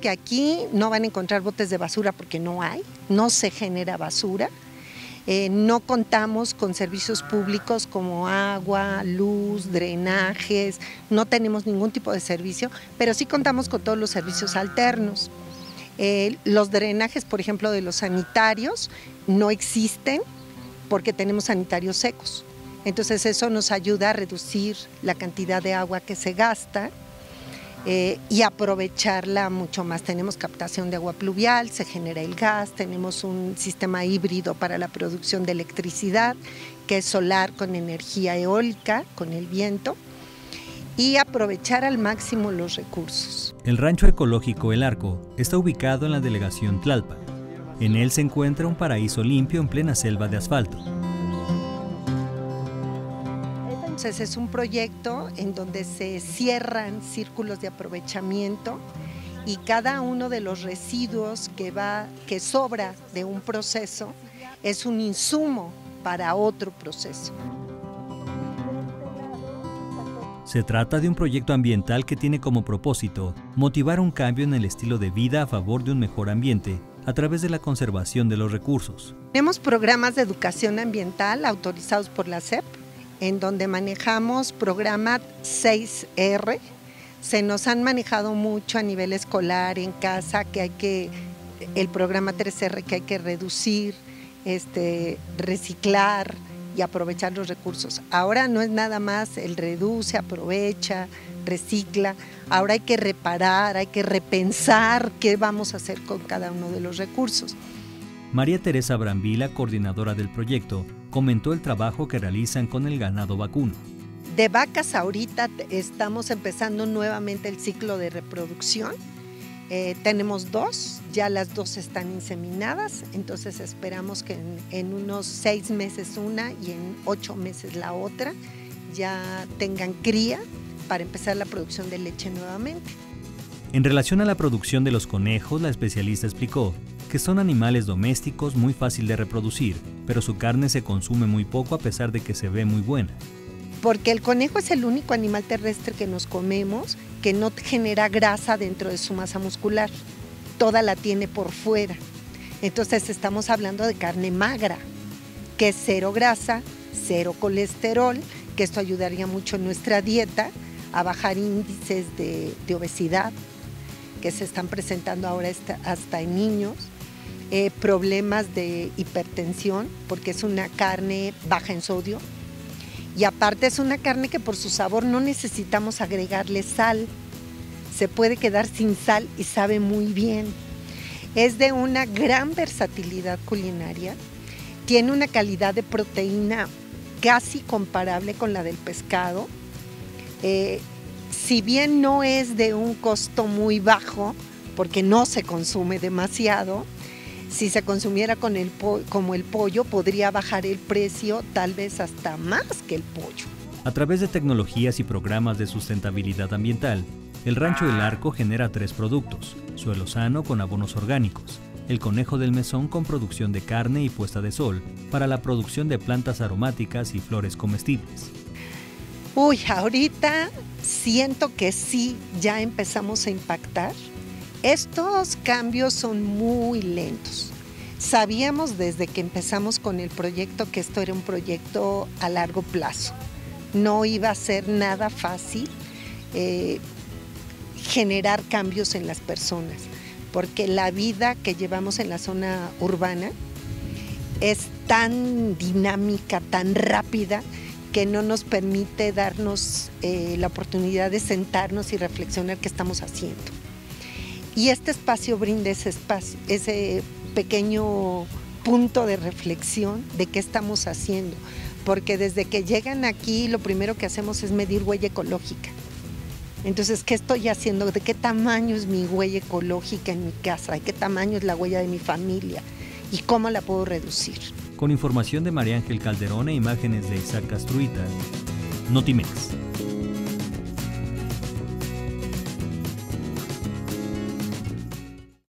que aquí no van a encontrar botes de basura porque no hay, no se genera basura. No contamos con servicios públicos como agua, luz, drenajes, no tenemos ningún tipo de servicio, pero sí contamos con todos los servicios alternos. Los drenajes, por ejemplo, de los sanitarios no existen porque tenemos sanitarios secos. Entonces eso nos ayuda a reducir la cantidad de agua que se gasta y aprovecharla mucho más. Tenemos captación de agua pluvial, se genera el gas, tenemos un sistema híbrido para la producción de electricidad, que es solar con energía eólica, con el viento, y aprovechar al máximo los recursos. El rancho ecológico El Arco está ubicado en la delegación Tlalpan. En él se encuentra un paraíso limpio en plena selva de asfalto. Entonces es un proyecto en donde se cierran círculos de aprovechamiento y cada uno de los residuos que sobra de un proceso es un insumo para otro proceso. Se trata de un proyecto ambiental que tiene como propósito motivar un cambio en el estilo de vida a favor de un mejor ambiente a través de la conservación de los recursos. Tenemos programas de educación ambiental autorizados por la SEP, en donde manejamos programa 6R. Se nos han manejado mucho a nivel escolar, en casa, el programa 3R, que hay que reducir, reciclar y aprovechar los recursos. Ahora no es nada más el reduce, aprovecha, recicla, ahora hay que reparar, hay que repensar qué vamos a hacer con cada uno de los recursos. María Teresa Brambila, coordinadora del proyecto, comentó el trabajo que realizan con el ganado vacuno. De vacas ahorita estamos empezando nuevamente el ciclo de reproducción. Tenemos 2, ya las 2 están inseminadas, entonces esperamos que en unos 6 meses una y en 8 meses la otra ya tengan cría para empezar la producción de leche nuevamente. En relación a la producción de los conejos, la especialista explicó que son animales domésticos muy fácil de reproducir, pero su carne se consume muy poco a pesar de que se ve muy buena. Porque el conejo es el único animal terrestre que nos comemos que no genera grasa dentro de su masa muscular, toda la tiene por fuera. Entonces estamos hablando de carne magra, que es 0 grasa, 0 colesterol, que esto ayudaría mucho en nuestra dieta a bajar índices de obesidad que se están presentando ahora hasta en niños, problemas de hipertensión, porque es una carne baja en sodio, y aparte es una carne que por su sabor no necesitamos agregarle sal, se puede quedar sin sal y sabe muy bien. Es de una gran versatilidad culinaria, tiene una calidad de proteína casi comparable con la del pescado, si bien no es de un costo muy bajo, porque no se consume demasiado, si se consumiera como el pollo, podría bajar el precio tal vez hasta más que el pollo. A través de tecnologías y programas de sustentabilidad ambiental, el Rancho El Arco genera 3 productos: suelo sano con abonos orgánicos, el conejo del mesón con producción de carne y puesta de sol para la producción de plantas aromáticas y flores comestibles. Ahorita siento que sí, ya empezamos a impactar. Estos cambios son muy lentos. Sabíamos desde que empezamos con el proyecto que esto era un proyecto a largo plazo. No iba a ser nada fácil generar cambios en las personas, porque la vida que llevamos en la zona urbana es tan dinámica, tan rápida, que no nos permite darnos la oportunidad de sentarnos y reflexionar qué estamos haciendo. Y este espacio brinda ese pequeño punto de reflexión de qué estamos haciendo, porque desde que llegan aquí lo primero que hacemos es medir huella ecológica. Entonces, ¿qué estoy haciendo? ¿De qué tamaño es mi huella ecológica en mi casa? ¿De qué tamaño es la huella de mi familia? ¿Y cómo la puedo reducir? Con información de María Ángel Calderón e imágenes de Isaac Castruita, Notimex.